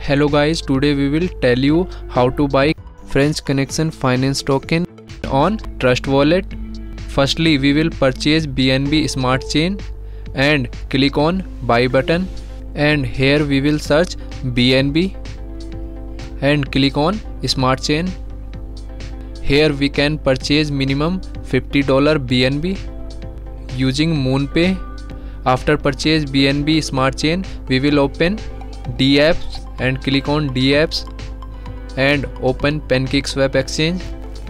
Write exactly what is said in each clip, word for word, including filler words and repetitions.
Hello guys, today we will tell you how to buy French Connection Finance token on Trust Wallet. Firstly, we will purchase B N B Smart Chain and click on buy button, and here we will search B N B and click on Smart Chain. Here we can purchase minimum fifty dollars B N B using MoonPay. After purchase B N B Smart Chain, we will open D apps and click on D apps and open PancakeSwap exchange,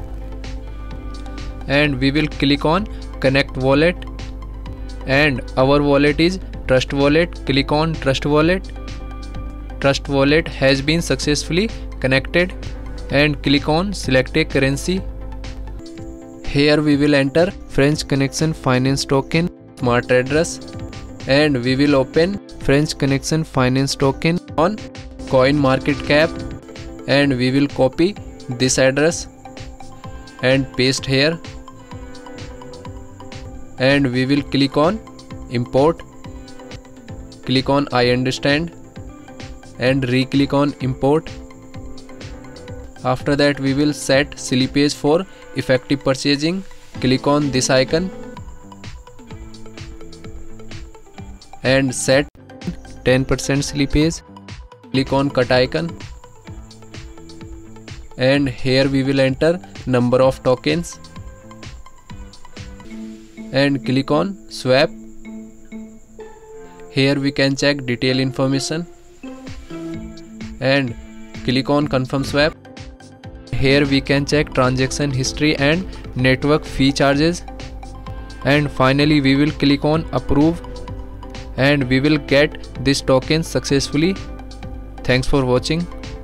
and we will click on connect wallet, and our wallet is Trust Wallet. Click on Trust Wallet. Trust Wallet has been successfully connected, and click on select a currency. Here we will enter French Connection Finance token smart address, and we will open French Connection Finance token on CoinMarketCap, and we will copy this address and paste here, and we will click on import. Click on I understand and re-click on import. After that we will set slippage for effective purchasing. Click on this icon and set ten percent slippage. Click on cut icon, and here we will enter number of tokens and click on swap. Here we can check detail information and click on confirm swap. Here we can check transaction history and network fee charges, and finally we will click on approve, and we will get this token successfully. Thanks for watching.